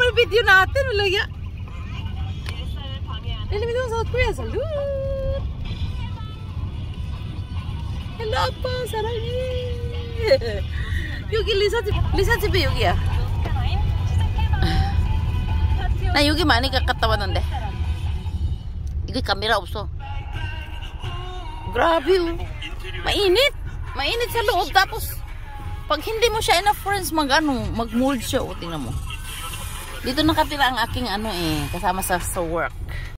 Ano video natin? Wala ya. Alam mo South Korea. Salud! Hello po, 사랑해. 여기 리사집이 여기야. 나 여기 많이 갔다 왔는데. 이거 카메라 없어. Grabe oh. Mainit. Mainit sa loob. Tapos, pag hindi mo siya enough friends, mag-mold siya. O, tingnan mo. Dito nakatira ang aking kasama sa work.